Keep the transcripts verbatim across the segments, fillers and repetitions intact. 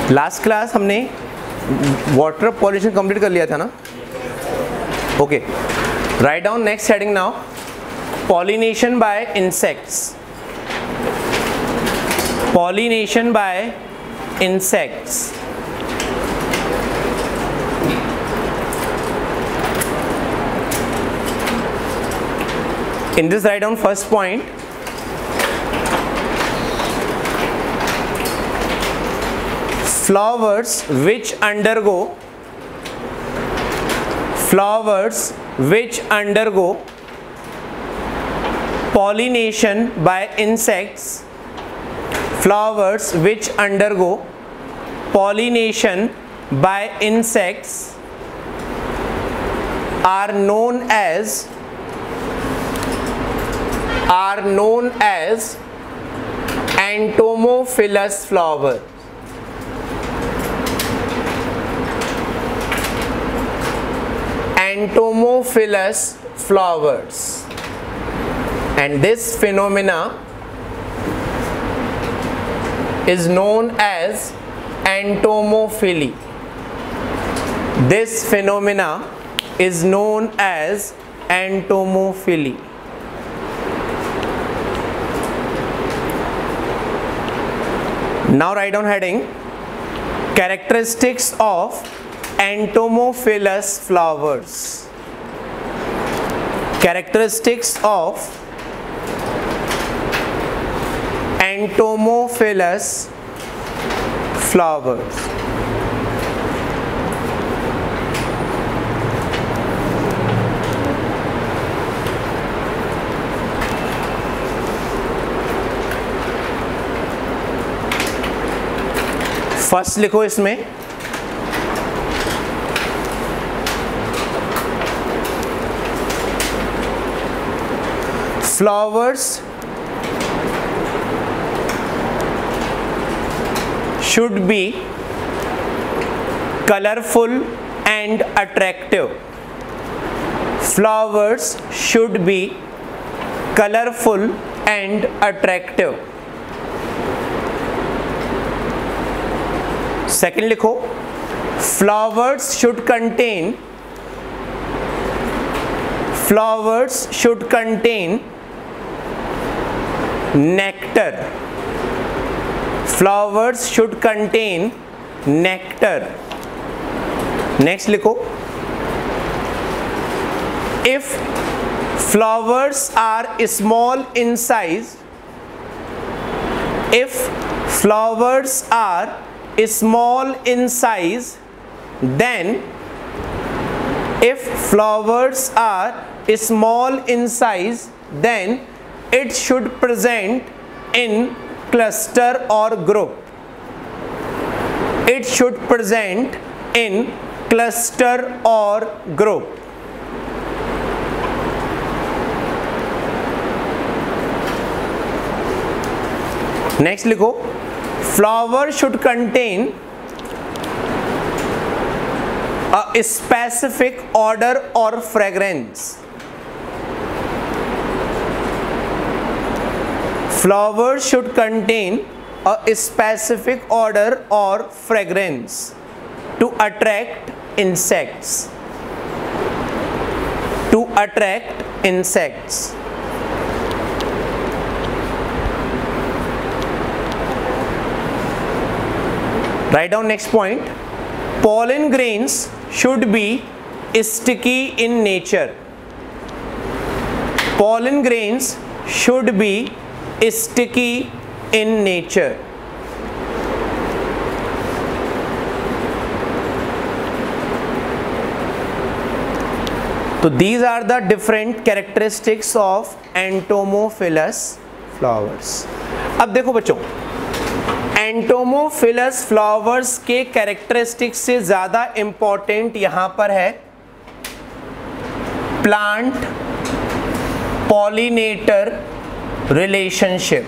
Last class हमने water pollution complete कर लिया था ना. Okay, write down next heading now. Pollination by insects. Pollination by insects. In this, write down first point. Flowers which undergo flowers which undergo pollination by insects. Flowers which undergo pollination by insects are known as are known as entomophilous flower. Entomophilous flowers, and this phenomena is known as entomophily. This phenomena is known as entomophily. Now write down heading characteristics of entomophilous flowers. Characteristics of entomophilous flowers. First लिखो इसमें flowers should be colorful and attractive. Flowers should be colorful and attractive. Second लिखो flowers should contain flowers should contain nectar. Flowers should contain nectar. Next लिखो if flowers are small in size if flowers are small in size then if flowers are small in size then it should present in cluster or group. It should present in cluster or group. Next लिखो flower should contain a specific odor or fragrance. Flower should contain a specific odor or fragrance to attract insects. To attract insects. Write down next point. Pollen grains should be sticky in nature. Pollen grains should be sticky in nature. So these are the different characteristics of entomophilous flowers. अब देखो बच्चों, entomophilous flowers के characteristics से ज़्यादा important यहाँ पर है plant pollinator relationship.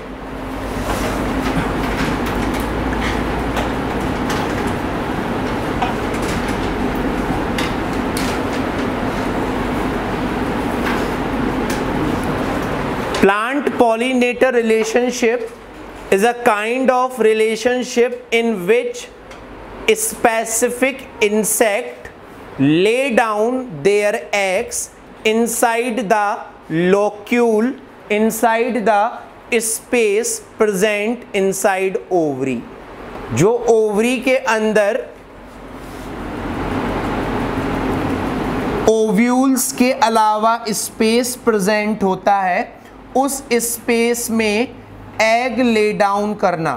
Plant pollinator relationship is a kind of relationship in which specific insect lay down their eggs inside the locule inside the space present inside ovary. जो ovary के अंदर ovules के अलावा space present होता है, उस space में egg lay down करना।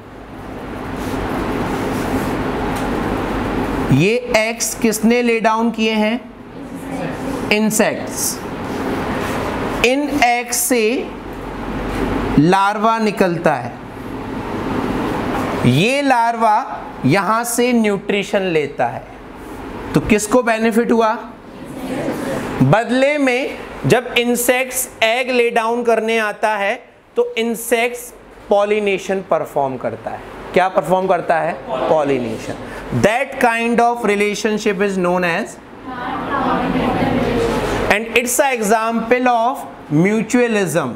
ये एग्स किसने ले डाउन किए हैं? इंसेक्ट्स। इन एग्स से लार्वा निकलता है। ये लार्वा यहां से न्यूट्रिशन लेता है। तो किसको बेनिफिट हुआ? बदले में जब इंसेक्ट्स एग ले डाउन करने आता है तो इंसेक्ट्स पॉलिनेशन परफॉर्म करता है। क्या परफॉर्म करता है? Pollination. That kind of relationship is known as, and it's a example of mutualism,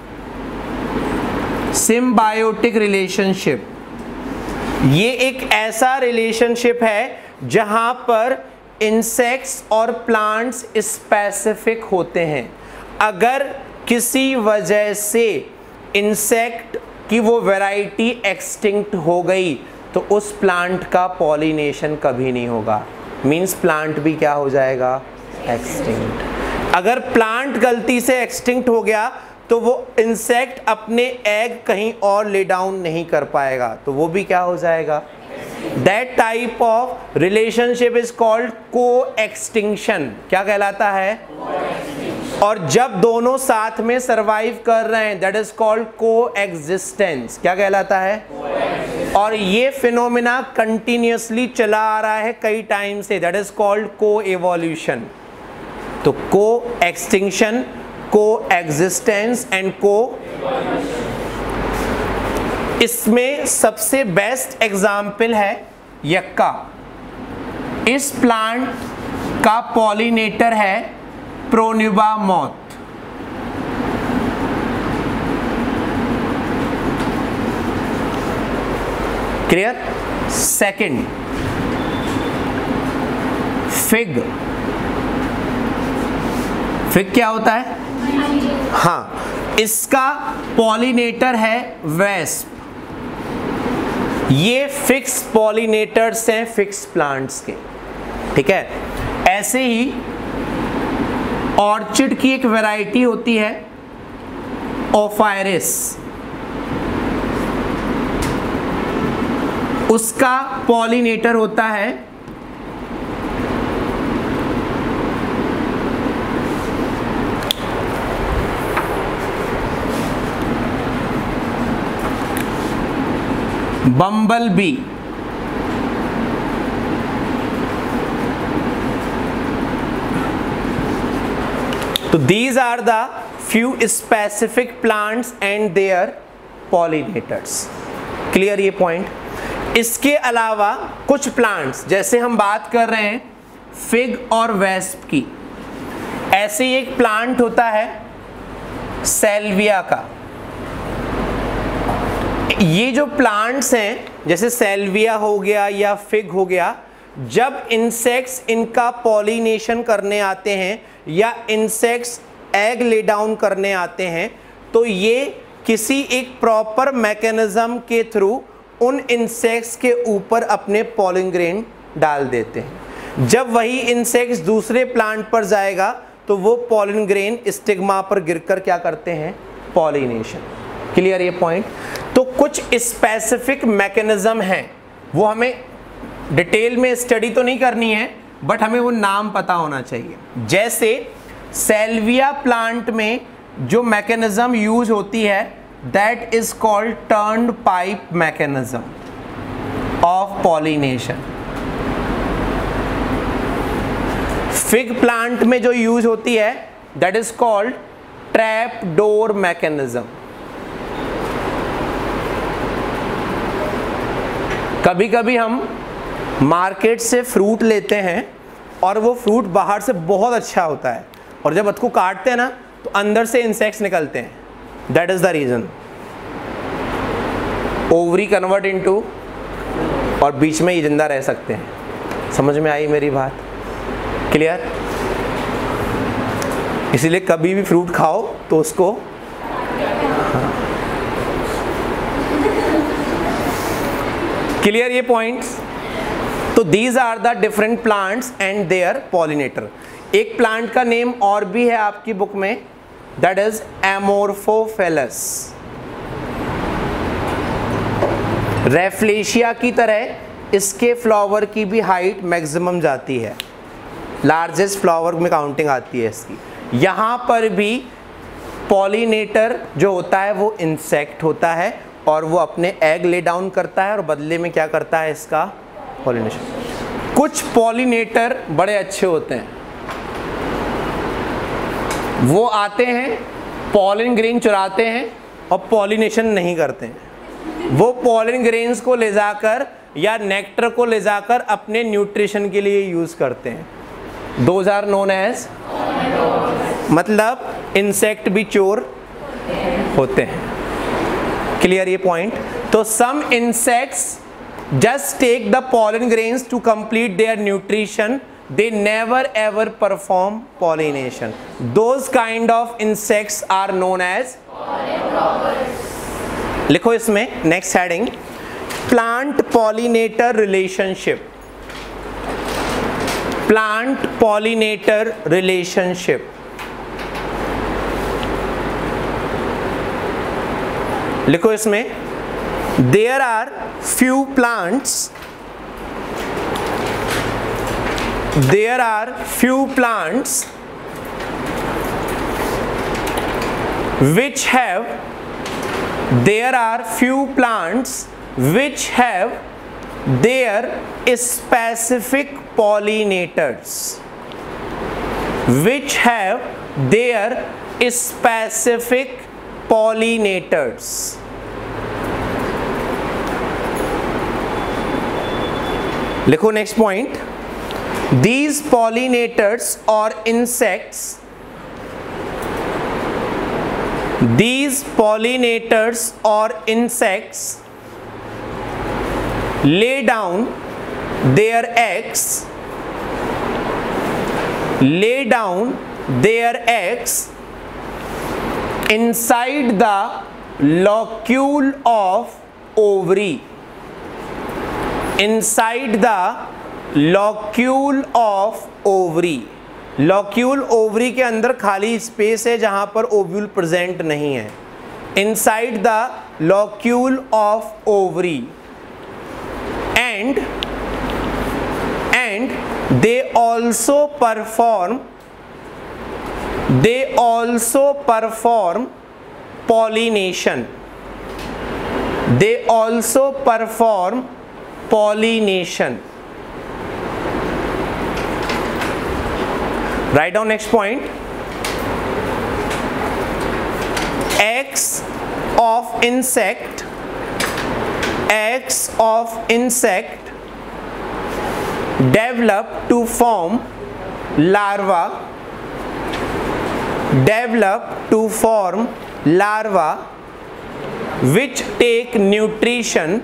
symbiotic relationship. ये एक ऐसा रिलेशनशिप है जहां पर इंसेक्ट्स और प्लांट्स स्पेसिफिक होते हैं। अगर किसी वजह से इंसेक्ट कि वो वैरायटी एक्सटिंक्ट हो गई तो उस प्लांट का पॉलिनेशन कभी नहीं होगा। मींस प्लांट भी क्या हो जाएगा? एक्सटिंक्ट। अगर प्लांट गलती से एक्सटिंक्ट हो गया तो वो इंसेक्ट अपने एग कहीं और ले डाउन नहीं कर पाएगा, तो वो भी क्या हो जाएगा? That type of relationship is called coextinction. क्या कहलाता है? और जब दोनों साथ में सरवाइव कर रहे हैं that is called coexistence. क्या कहलाता है? और ये फिनोमिना कंटिन्यूसली चला आ रहा है कई टाइम से, that is called coevolution. तो को एक्सटिंक्शन, को एग्जिस्टेंस एंड को, इसमें सबसे बेस्ट एग्जाम्पल है यक्का। इस प्लांट का पॉलिनेटर है Pronuba moth. Clear? Second, fig. Fig क्या होता है? हाँ, इसका पॉलिनेटर है वेस्प। ये फिक्स पॉलिनेटर्स हैं फिक्स प्लांट्स के। ठीक है? ऐसे ही ऑर्चिड की एक वैरायटी होती है ओफायरिस, उसका पॉलिनेटर होता है बम्बल बी। तो these are the few specific plants and their pollinators. Clear ये पॉइंट? इसके अलावा कुछ प्लांट्स, जैसे हम बात कर रहे हैं फिग और वेस्प की, ऐसे ही एक प्लांट होता है सेल्विया का। ये जो प्लांट्स हैं जैसे सेल्विया हो गया या फिग हो गया, जब इंसेक्ट्स इनका पॉलिनेशन करने आते हैं या इंसेक्ट्स एग ले डाउन करने आते हैं तो ये किसी एक प्रॉपर मैकेनिज्म के थ्रू उन इंसेक्ट्स के ऊपर अपने पॉलिन ग्रेन डाल देते हैं। जब वही इंसेक्ट्स दूसरे प्लांट पर जाएगा तो वो पॉलिन ग्रेन स्टिग्मा पर गिरकर क्या करते हैं? पॉलिनेशन। क्लियर ये पॉइंट? तो कुछ स्पेसिफिक मैकेनिज्म हैं, वो हमें डिटेल में स्टडी तो नहीं करनी है बट हमें वो नाम पता होना चाहिए। जैसे सेल्विया प्लांट में जो मैकेनिज्म यूज होती है that is called turned pipe mechanism of pollination. Fig plant में जो यूज होती है that is called trap door mechanism. कभी कभी हम मार्केट से फ्रूट लेते हैं और वो फ्रूट बाहर से बहुत अच्छा होता है और जब उसको काटते हैं ना तो अंदर से इंसेक्ट्स निकलते हैं। That is the reason. Ovary convert into और बीच में ये जिंदा रह सकते हैं। समझ में आई मेरी बात? क्लियर? इसीलिए कभी भी फ्रूट खाओ तो उसको क्लियर ये पॉइंट्स? तो these are the different plants and their pollinator. एक प्लांट का नेम और भी है आपकी बुक में, दैट इज एमोर्फोफेलस। रेफ्लेशिया की तरह इसके फ्लावर की भी हाइट मैक्सिमम जाती है, लार्जेस्ट फ्लावर में काउंटिंग आती है इसकी। यहाँ पर भी पॉलिनेटर जो होता है वो इंसेक्ट होता है और वो अपने एग ले डाउन करता है और बदले में क्या करता है इसका पॉलिनेशन। कुछ पॉलिनेटर बड़े अच्छे होते हैं, वो आते हैं पॉलिन ग्रेन चुराते हैं और पॉलिनेशन नहीं करते हैं। वो पॉलिन ग्रेन्स को ले जाकर या नेक्टर को ले जाकर अपने न्यूट्रिशन के लिए यूज करते हैं। दोज आर नोन एज, मतलब इंसेक्ट भी चोर होते हैं। क्लियर ये पॉइंट? तो some insects just take the pollen grains to complete their nutrition, they never ever perform pollination. Those kind of insects are known as pollen robbers. लिखो इसमें next heading, plant pollinator relationship. Plant pollinator relationship. लिखो इसमें, there are few plants there are few plants which have there are few plants which have their specific pollinators which have their specific pollinators। लिखो next point, these pollinators or insects these pollinators or insects lay down their eggs lay down their eggs inside the locule of ovary inside the locule of ovary. Locule ovary के अंदर खाली space है जहां पर ovule present नहीं है। Inside the locule of ovary and and they also perform they also perform pollination they also perform pollination. Write down next point. Eggs of insect, eggs of insect develop to form larva, develop to form larva which take nutrition,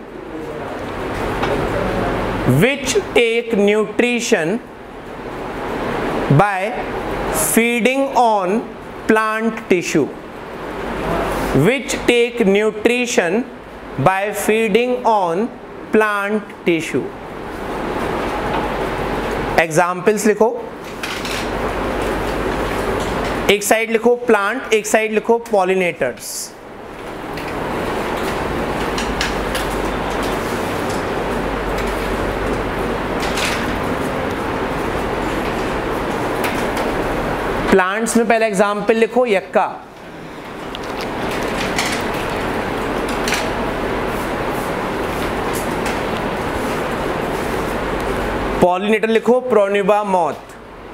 which take nutrition by feeding on plant tissue, which take nutrition by feeding on plant tissue। Examples लिखो, एक side लिखो plant, एक side लिखो pollinators. Plants में पहला example लिखो yucca. Pollinator लिखो Pronuba moth.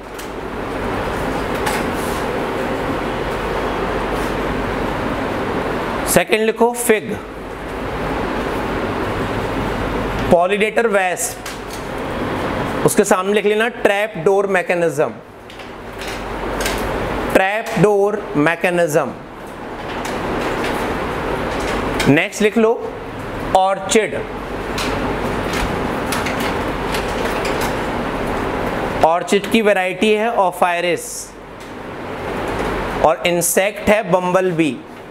Second लिखो फिग। पॉलिनेटर वेस्प, उसके सामने लिख लेना trap door mechanism, trap door mechanism. Next लिख लो ऑर्चिड। ऑर्चिड की वैरायटी है ओफायरिस और इंसेक्ट है बम्बल बी।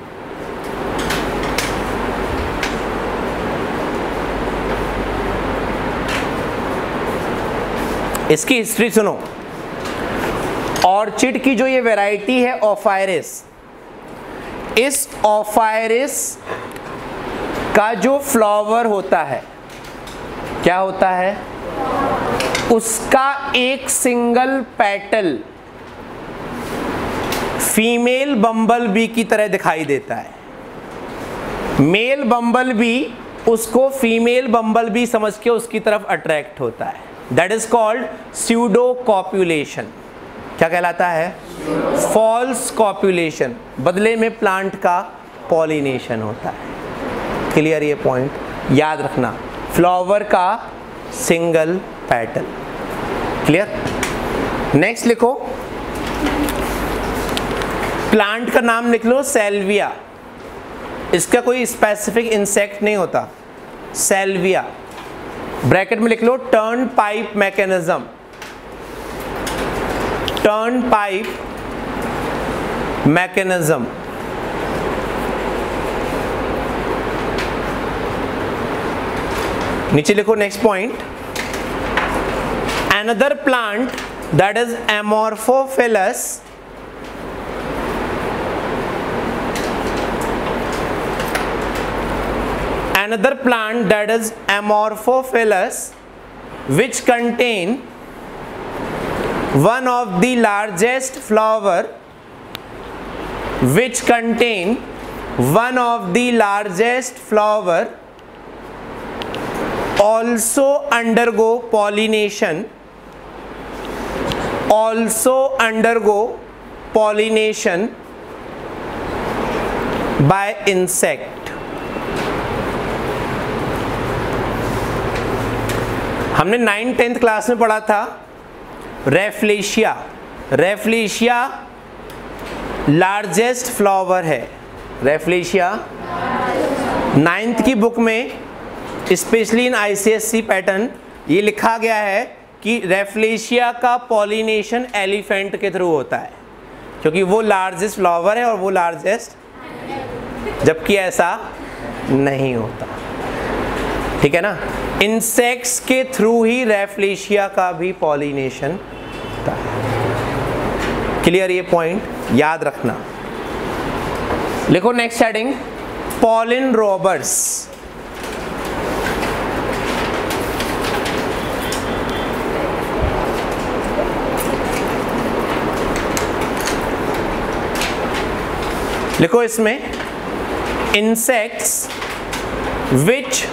इसकी हिस्ट्री सुनो। ऑर्चिड की जो ये वैरायटी है ओफायरिस, इस ओफायरिस का जो फ्लावर होता है क्या होता है, उसका एक single petal female bumblebee की तरह दिखाई देता है। मेल बम्बल बी उसको फीमेल बम्बल बी समझ के उसकी तरफ अट्रैक्ट होता है। That is called pseudo copulation. क्या कहलाता है? False copulation. बदले में प्लांट का पॉलिनेशन होता है। क्लियर? ये पॉइंट याद रखना, फ्लावर का सिंगल पेटल। क्लियर? नेक्स्ट लिखो, प्लांट का नाम लिख लो सेल्विया। इसका कोई स्पेसिफिक इंसेक्ट नहीं होता, सेल्विया। ब्रैकेट में लिख लो turn pipe mechanism. Turn pipe mechanism. नीचे लिखो next point, another plant that is Amorphophallus another plant that is amorphophilous which contain one of the largest flower which contain one of the largest flower also undergo pollination also undergo pollination by insect। हमने nine tenth class में पढ़ा था Rafflesia. Rafflesia largest flower है। Rafflesia ninth की book में specially in ICSE pattern ये लिखा गया है कि रेफ्लेशिया का पॉलिनेशन एलिफेंट के थ्रू होता है, क्योंकि वो लार्जेस्ट फ्लावर है और वो लार्जेस्ट, जबकि ऐसा नहीं होता। ठीक है ना? इंसेक्ट्स के थ्रू ही रेफ्लेशिया का भी पॉलिनेशन होता है। क्लियर? ये पॉइंट याद रखना। लिखो नेक्स्ट हेडिंग, पॉलिन रॉबर्स। लिखो इसमें insects which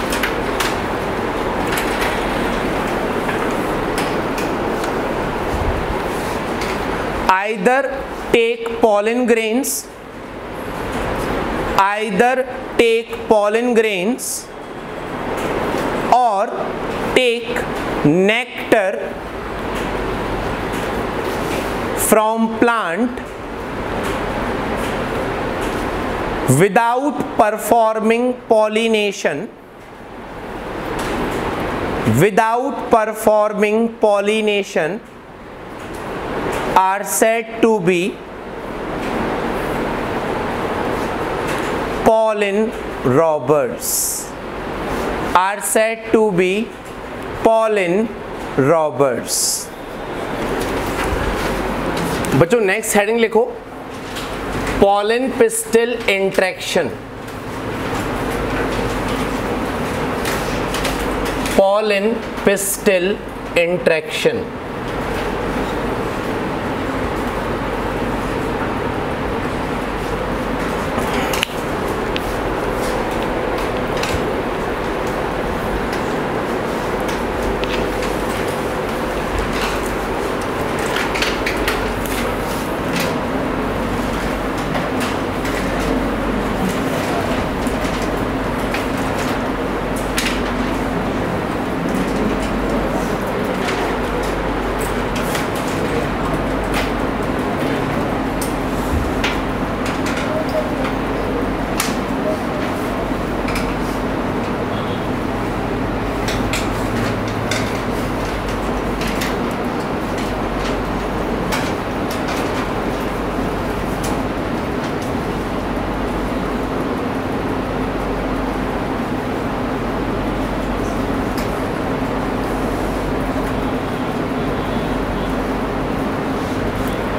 either take pollen grains either take pollen grains or take nectar from plant without performing pollination without performing pollination are said to be pollen robbers are said to be pollen robbers। बच्चों next heading लिखो, pollen pistil interaction। pollen pistil interaction।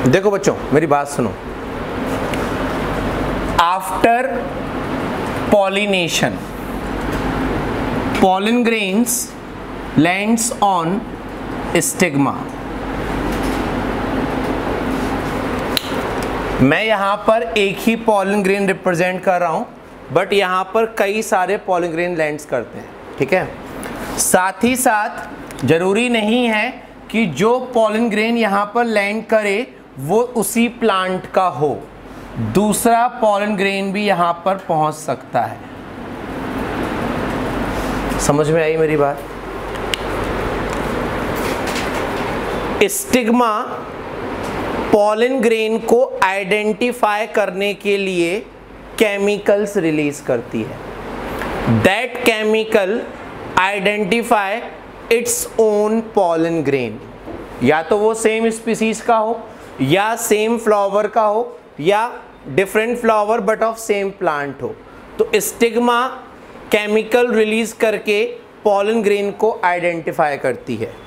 देखो बच्चों मेरी बात सुनो, after pollination pollen grains lands on stigma। मैं यहां पर एक ही pollen grain रिप्रेजेंट कर रहा हूं, बट यहां पर कई सारे pollen grain लैंड्स करते हैं, ठीक है। साथ ही साथ जरूरी नहीं है कि जो pollen grain यहां पर लैंड करे वो उसी प्लांट का हो, दूसरा pollen grain भी यहां पर पहुंच सकता है। समझ में आई मेरी बात? स्टिग्मा पॉलन ग्रेन को आइडेंटिफाई करने के लिए केमिकल्स रिलीज करती है। That chemical identify its own pollen grain. या तो वो सेम स्पीसीज का हो, या सेम फ्लावर का हो, या different flower but of same plant हो। तो स्टिग्मा केमिकल रिलीज करके पॉलन ग्रेन को आइडेंटिफाई करती है।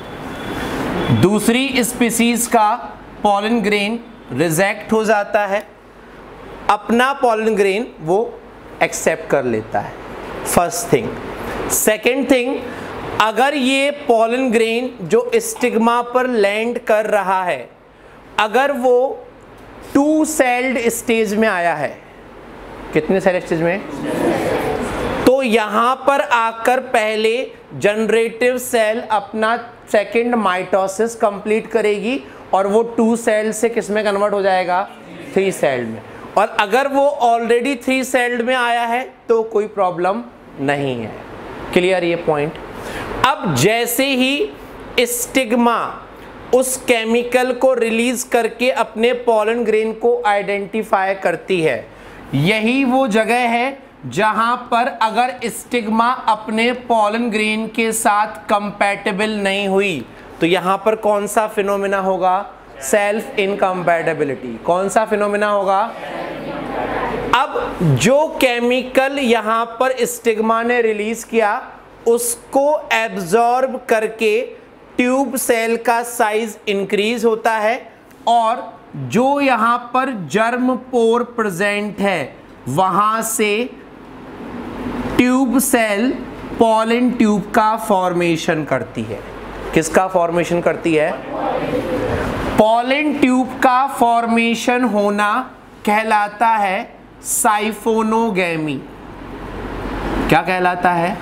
दूसरी स्पीसीज का पॉलन ग्रेन रिजेक्ट हो जाता है, अपना पॉलन ग्रेन वो एक्सेप्ट कर लेता है। First thing. सेकंड थिंग, अगर ये पॉलन ग्रेन जो स्टिग्मा पर लैंड कर रहा है, अगर वो टू सेल्ड स्टेज में आया है, कितने सेल स्टेज में? तो यहां पर आकर पहले जनरेटिव सेल अपना सेकंड माइटोसिस कंप्लीट करेगी और वो टू सेल से किस में कन्वर्ट हो जाएगा? थ्री सेल्ड में। और अगर वो ऑलरेडी थ्री सेल्ड में आया है तो कोई प्रॉब्लम नहीं है। क्लियर ये पॉइंट? अब जैसे ही स्टिग्मा उस केमिकल को रिलीज करके अपने पॉलन ग्रेन को आइडेंटिफाई करती है, यही वो जगह है जहां पर अगर स्टिग्मा अपने पॉलन ग्रेन के साथ कंपैटिबल नहीं हुई तो यहां पर कौन सा फिनोमेना होगा? Self incompatibility. कौन सा फिनोमेना होगा? अब जो केमिकल यहां पर स्टिग्मा ने रिलीज किया उसको एब्जॉर्ब करके ट्यूब सेल का साइज इंक्रीज होता है, और जो यहां पर जर्म पोर प्रेजेंट है वहां से ट्यूब सेल पॉलन ट्यूब का फॉर्मेशन करती है। किसका फॉर्मेशन करती है? पॉलन ट्यूब का फॉर्मेशन होना कहलाता है साइफोनोगैमी। क्या कहलाता है?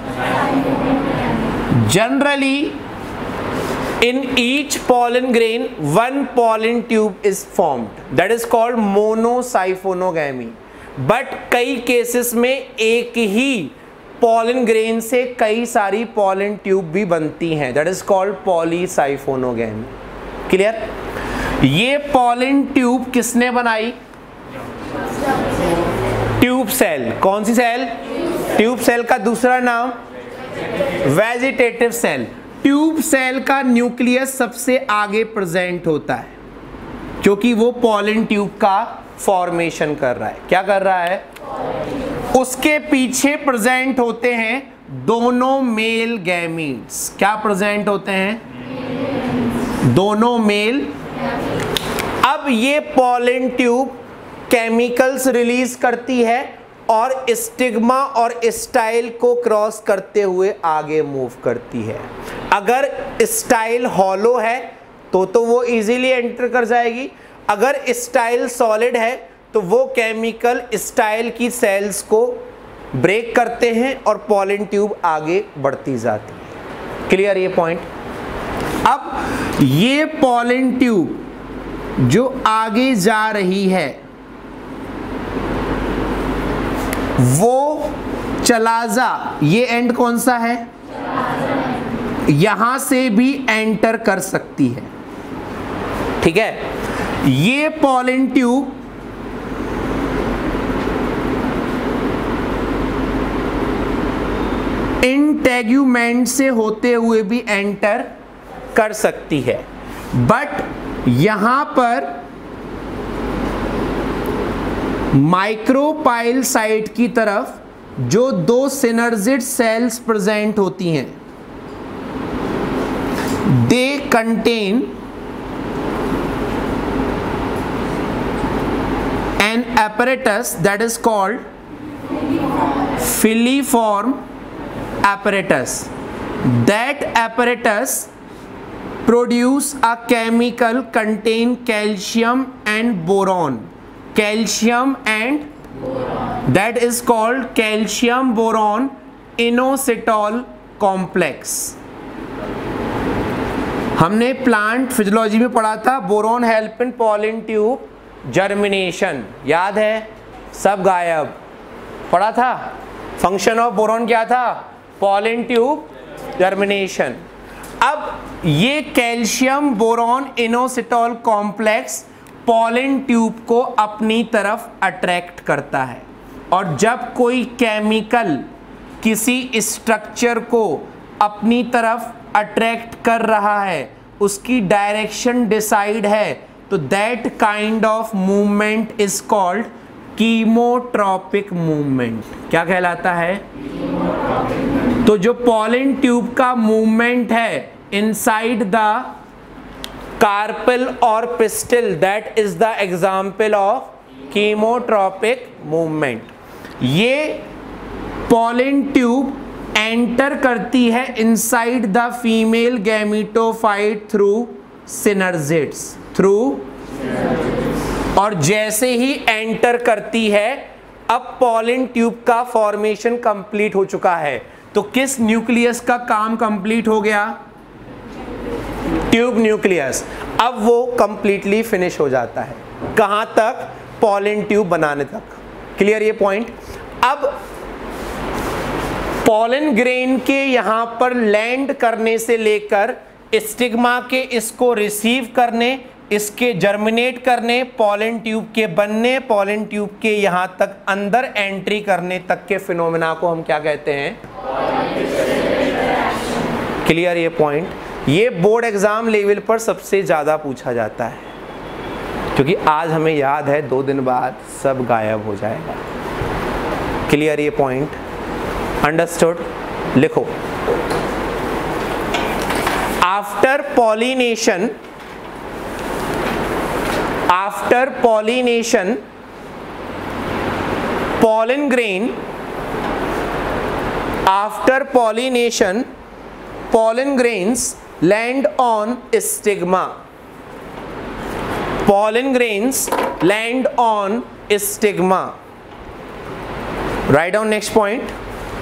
Generally in each pollen grain one pollen tube is formed, that is called monosiphonogamy. But कई केसेस में एक ही पॉलन ग्रेन से कई सारी पॉलन ट्यूब भी बनती हैं, that is called polysiphonogamy. Clear? ये पॉलन ट्यूब किसने बनाई? Tube cell. कौन सी सेल? ट्यूब सेल का दूसरा नाम वेजिटेटिव सेल। ट्यूब सेल का न्यूक्लियस सबसे आगे प्रेजेंट होता है क्योंकि वो पॉलन ट्यूब का फॉर्मेशन कर रहा है। क्या कर रहा है? उसके पीछे प्रेजेंट होते हैं दोनों मेल गैमीट्स। क्या प्रेजेंट होते हैं? दोनों मेल। अब ये पॉलन ट्यूब केमिकल्स रिलीज करती है और स्टिग्मा और स्टाइल को क्रॉस करते हुए आगे मूव करती है। अगर स्टाइल हॉलो है तो तो वो इजीली एंटर कर जाएगी, अगर स्टाइल सॉलिड है तो वो केमिकल स्टाइल की सेल्स को ब्रेक करते हैं और पॉलन ट्यूब आगे बढ़ती जाती है। क्लियर ये पॉइंट? अब ये पॉलन ट्यूब जो आगे जा रही है वो चलाजा, ये एंड कौन सा है? यहां से भी एंटर कर सकती है। ठीक है? ये पॉलन ट्यूब इंटेग्यूमेंट से होते हुए भी एंटर कर सकती है, बट यहां पर माइक्रोपाइल साइट की तरफ जो दो सिनर्जिड सेल्स प्रेजेंट होती हैं, they contain apparatus that is called filiform apparatus. That apparatus produce a chemical contain calcium and boron. Calcium and boron. That is called calcium boron inositol complex. हमने plant physiology में पढ़ा था boron help in pollen tube germination, याद है? सब गायब। पढ़ा था फंक्शन ऑफ बोरॉन क्या था? Pollen tube germination. अब ये calcium boron inositol complex pollen tube को अपनी तरफ अट्रैक्ट करता है, और जब कोई केमिकल किसी स्ट्रक्चर को अपनी तरफ अट्रैक्ट कर रहा है, उसकी डायरेक्शन डिसाइड है, तो that kind of movement is called chemotropic movement. क्या कहलाता है? तो जो पॉलन ट्यूब का मूवमेंट है इनसाइड द कार्पेल और pistil, that is the example of chemotropic movement. ये पॉलन ट्यूब एंटर करती है inside the female gametophyte through synergids, through, और जैसे ही एंटर करती है, अब पॉलन ट्यूब का फॉर्मेशन कंप्लीट हो चुका है। तो किस न्यूक्लियस का काम कंप्लीट हो गया? Tube nucleus. अब वो कंप्लीटली फिनिश हो जाता है। कहां तक? पॉलन ट्यूब बनाने तक। क्लियर ये पॉइंट? अब पॉलन ग्रेन के यहां पर लैंड करने से लेकर स्टिग्मा के इसको रिसीव करने, इसके जर्मिनेट करने, पॉलन ट्यूब के बनने, पॉलन ट्यूब के यहां तक अंदर एंट्री करने तक के फिनोमेना को हम क्या कहते हैं? क्लियर ये पॉइंट? ये बोर्ड एग्जाम लेवल पर सबसे ज्यादा पूछा जाता है, क्योंकि आज हमें याद है, दो दिन बाद सब गायब हो जाएगा। क्लियर ये पॉइंट? अंडरस्टूड? लिखो, after pollination, after pollination pollen grain, after pollination pollen grains land on stigma. Pollen grains land on stigma. Write down next point.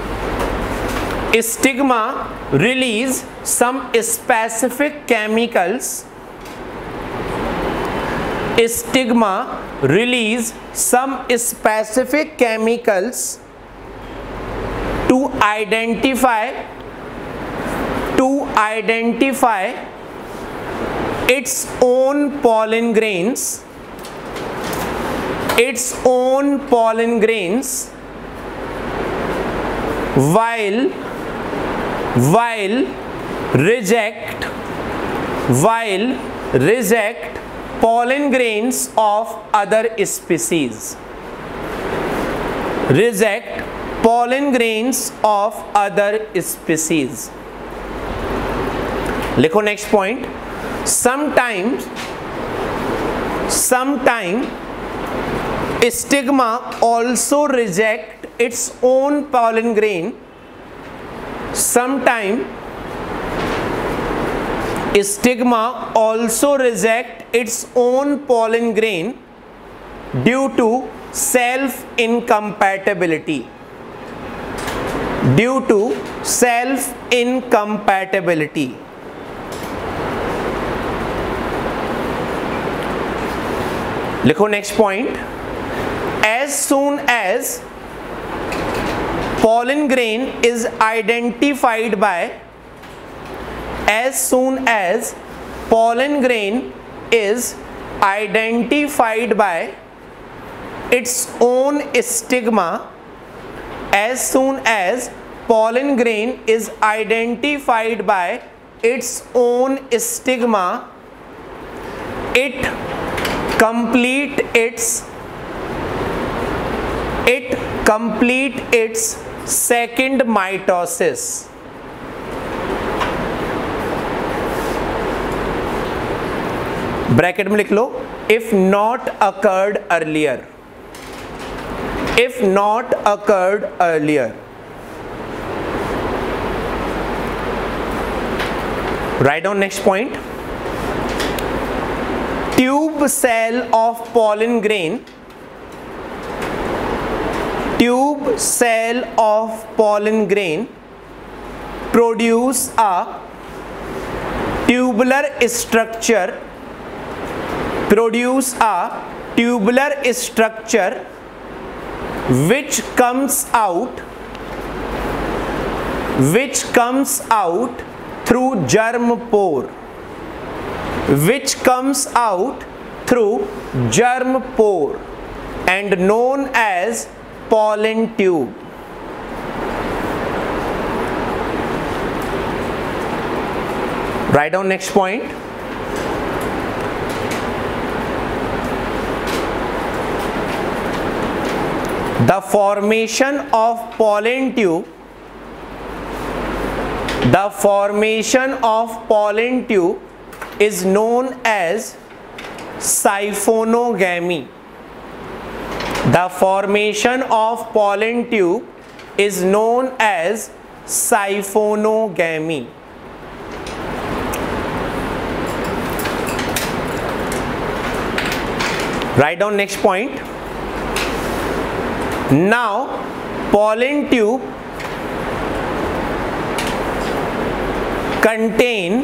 Stigma release some specific chemicals. Stigma release some specific chemicals to identify to identify its own pollen grains, its own pollen grains, while while reject while reject pollen grains of other species. Reject pollen grains of other species. लिखो next point. Sometimes sometimes stigma also reject its own pollen grain. Sometimes stigma also reject its own pollen grain due to self incompatibility. Due to self incompatibility. लिखो next point. As soon as pollen grain is identified by as soon as pollen grain is identified by its own stigma, as soon as pollen grain is identified by its own stigma, it complete its it complete its second mitosis. Bracket में लिख लो, if not occurred earlier. if not occurred earlier. Write down next point. Tube cell of pollen grain. Tube cell of pollen grain produce a tubular structure. Produce a tubular structure which comes out which comes out through germ pore which comes out through germ pore and known as pollen tube. Write down next point. The formation of pollen tube the formation of pollen tube is known as siphonogamy. The formation of pollen tube is known as siphonogamy. Write down next point. Now pollen tube contain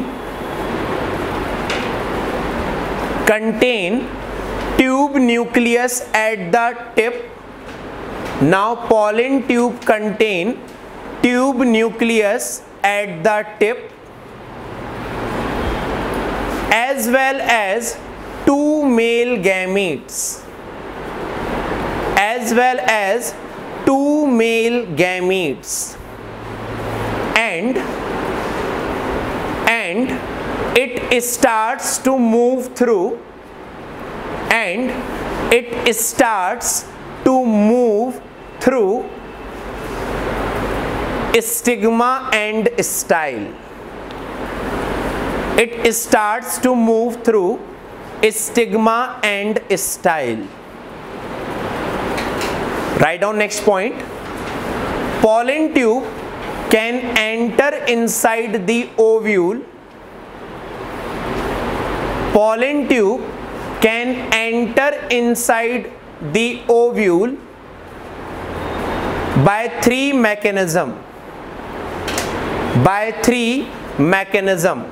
contain tube nucleus at the tip. Now pollen tube contain tube nucleus at the tip as well as two male gametes as well as two male gametes and and it starts to move through and it starts to move through stigma and style. It starts to move through stigma and style. Write down next point. Pollen tube can enter inside the ovule. Pollen tube can enter inside the ovule by three mechanism. By three mechanism.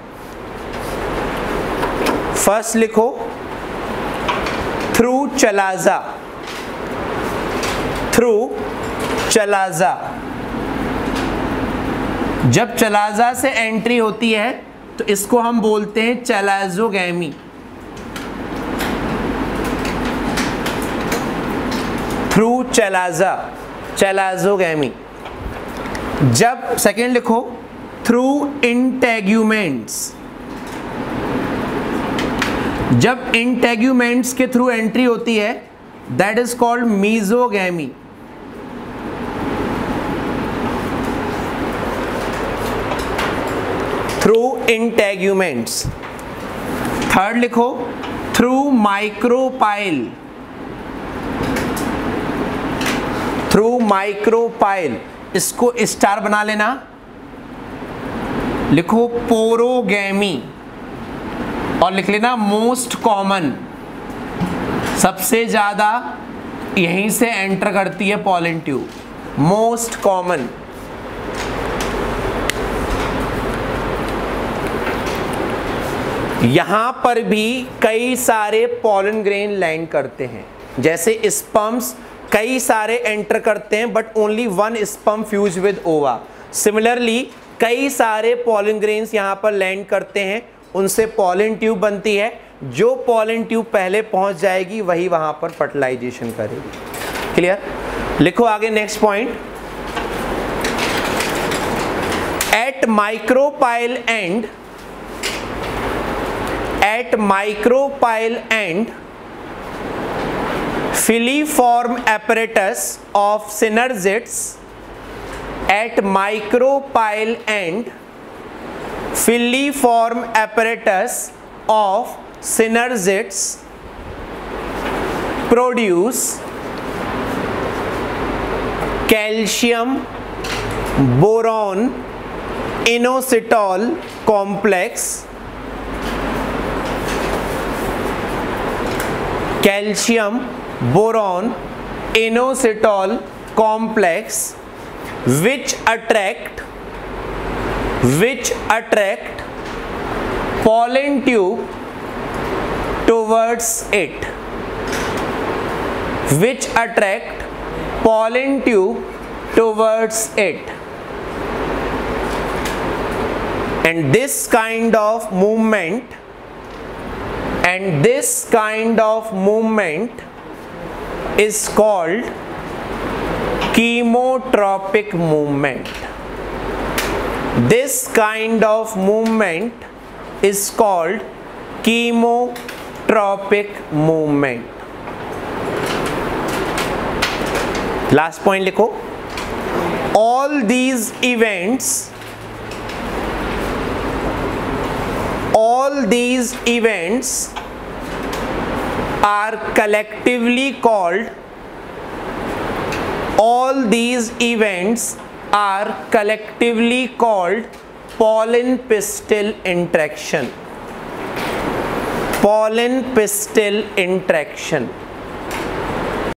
First लिखो through chalaza. Through chalaza. जब chalaza से entry होती है तो इसको हम बोलते हैं चलाजोगैमी. Through chalaza, चलाजोगैमी. जब सेकेंड लिखो थ्रू इंटेग्यूमेंट्स. जब इंटेग्यूमेंट्स के थ्रू एंट्री होती है that is called mesogamy. Through integuments. Third लिखो थ्रू माइक्रोपाइल. Through micropyle. इसको स्टार बना लेना. लिखो पोरोगैमी और लिख लेना मोस्ट कॉमन. सबसे ज्यादा यहीं से एंटर करती है पॉलन ट्यूब. Most common. यहां पर भी कई सारे पॉलन ग्रेन लैंड करते हैं. जैसे स्पर्म्स कई सारे एंटर करते हैं but only one sperm fuse with ova. Similarly कई सारे पॉलन ग्रेन्स यहां पर लैंड करते हैं, उनसे पॉलन ट्यूब बनती है. जो पॉलन ट्यूब पहले पहुंच जाएगी वही वहां पर फर्टिलाइजेशन करेगी. क्लियर? लिखो आगे next point. At micropyle end at micropyle end filiform apparatus of synergids. At micropyle and filiform apparatus of synergids produce calcium boron inositol complex, calcium boron inositol complex which attract which attract pollen tube towards it which attract pollen tube towards it and this kind of movement and this kind of movement is called chemotropic movement. This kind of movement is called chemotropic movement. Last point लिखो. All these events all these events are collectively called all these events are collectively called pollen pistil interaction. Pollen pistil interaction.